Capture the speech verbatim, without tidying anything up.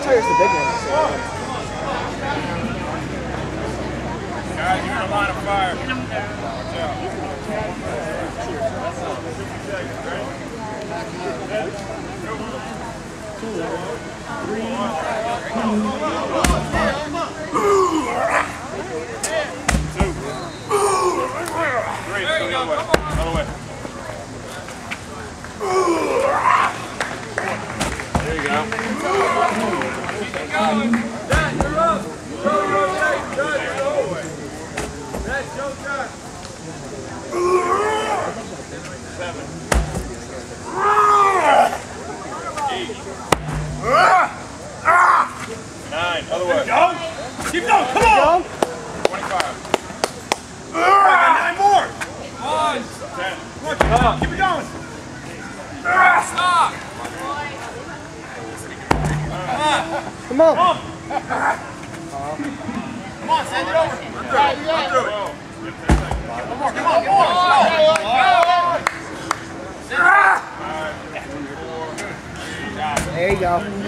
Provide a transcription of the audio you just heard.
tire's the big one. Guys, you're in a line of fire. Watch out. Two, three, Three, there you go. Other way. Other way. There you go. Keep it going. Dad, you're up. Go, rotate. Good. Go. That's your turn. Seven. Eight. Nine. Other way. Go. Keep going. Come on. Twenty-five. Nine more. One. Ten. Come on. Keep it going. Stop. Come on. Come on. Come on, send it over. Run through it. Run through it. One more. Come on. Come on. Send it. There you go.